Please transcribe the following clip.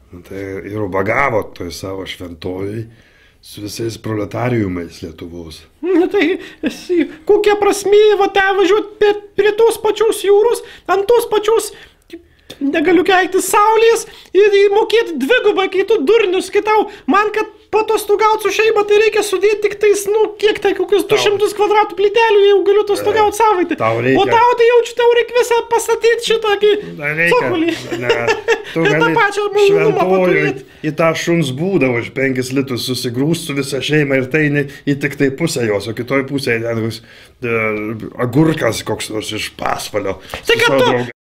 Tai ir ubagavo toj savo šventojai su visais proletariumais Lietuvos. Tai kokia prasmė va ten važiuoti prie tos pačios jūros, ant tos pačios, negaliu keikti, saulės ir mokėti dvigubai, kai tu durnius, kai tau, man kad patostogauti su šeima, tai reikia sudėti tik tais, kiek tai, kokius 200 kvadratų plytelių, jau galiu atostogauti savaitę. O tau tai jaučiu, tau reikia visą pastatyti šitokį cokolį. Tu gali šventojui į tą šuns būdą už 5 litrus susigrūst su visą šeimą ir tai į tik tai pusę jos, o kitoj pusėje agurkas koks nors iš pasvalio.